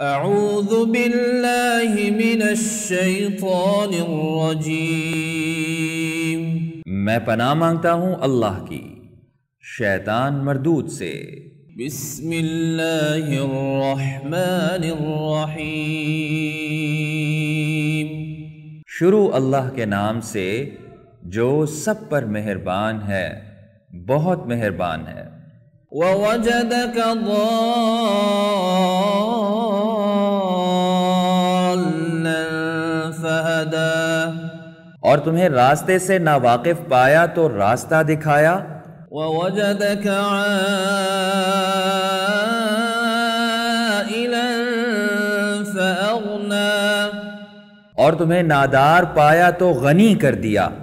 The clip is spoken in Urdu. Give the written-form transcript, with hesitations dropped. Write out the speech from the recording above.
اعوذ باللہ من الشیطان الرجیم، میں پناہ مانگتا ہوں اللہ کی شیطان مردود سے۔ بسم اللہ الرحمن الرحیم، شروع اللہ کے نام سے جو سب پر مہربان ہے، بہت مہربان ہے۔ ووجدک ضالا فہدا، اور تمہیں راستے سے ناواقف پایا تو راستہ دکھایا۔ ووجدک عائلا فأغنا، اور تمہیں نادار پایا تو غنی کر دیا۔